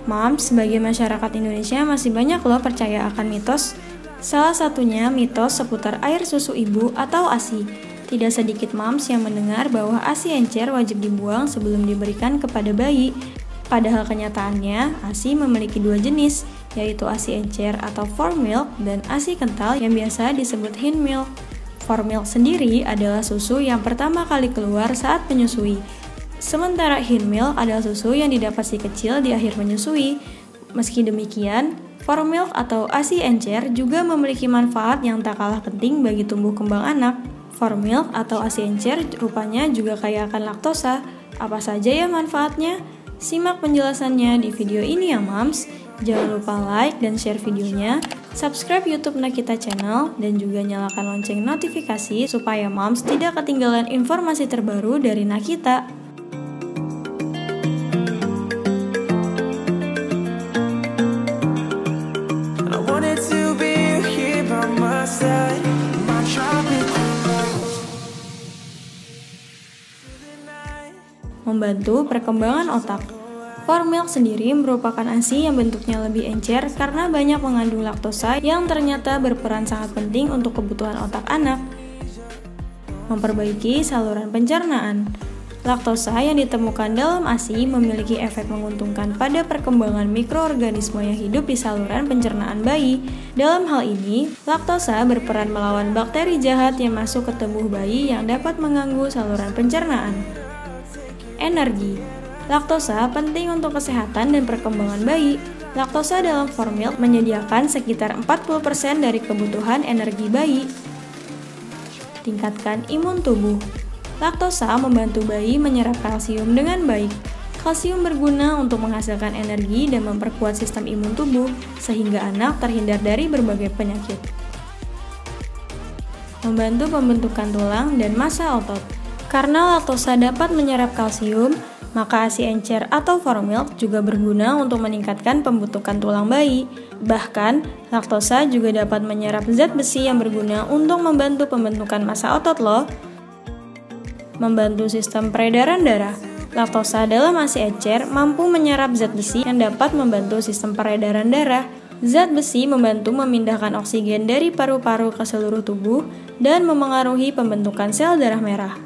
Moms, sebagai masyarakat Indonesia masih banyak loh percaya akan mitos. Salah satunya mitos seputar air susu ibu atau ASI. Tidak sedikit moms yang mendengar bahwa ASI encer wajib dibuang sebelum diberikan kepada bayi. Padahal kenyataannya, ASI memiliki dua jenis, yaitu ASI encer atau form milk dan ASI kental yang biasa disebut hind milk. Form milk sendiri adalah susu yang pertama kali keluar saat menyusui. Sementara hind milk adalah susu yang didapat si kecil di akhir menyusui. Meski demikian, form milk atau ASI encer juga memiliki manfaat yang tak kalah penting bagi tumbuh kembang anak. Form milk atau ASI encer rupanya juga kaya akan laktosa. Apa saja ya manfaatnya? Simak penjelasannya di video ini ya moms. Jangan lupa like dan share videonya, subscribe YouTube Nakita Channel, dan juga nyalakan lonceng notifikasi supaya moms tidak ketinggalan informasi terbaru dari Nakita. Membantu perkembangan otak. Form milk sendiri merupakan ASI yang bentuknya lebih encer karena banyak mengandung laktosa yang ternyata berperan sangat penting untuk kebutuhan otak anak. Memperbaiki saluran pencernaan. Laktosa yang ditemukan dalam ASI memiliki efek menguntungkan pada perkembangan mikroorganisme yang hidup di saluran pencernaan bayi. Dalam hal ini, laktosa berperan melawan bakteri jahat yang masuk ke tubuh bayi yang dapat mengganggu saluran pencernaan. Energi. Laktosa penting untuk kesehatan dan perkembangan bayi. Laktosa dalam form milk menyediakan sekitar 40% dari kebutuhan energi bayi. Tingkatkan imun tubuh. Laktosa membantu bayi menyerap kalsium dengan baik. Kalsium berguna untuk menghasilkan energi dan memperkuat sistem imun tubuh, sehingga anak terhindar dari berbagai penyakit. Membantu pembentukan tulang dan massa otot. Karena laktosa dapat menyerap kalsium, maka ASI encer atau form milk juga berguna untuk meningkatkan pembentukan tulang bayi. Bahkan, laktosa juga dapat menyerap zat besi yang berguna untuk membantu pembentukan massa otot loh. Membantu sistem peredaran darah. Laktosa dalam ASI encer mampu menyerap zat besi yang dapat membantu sistem peredaran darah. Zat besi membantu memindahkan oksigen dari paru-paru ke seluruh tubuh dan memengaruhi pembentukan sel darah merah.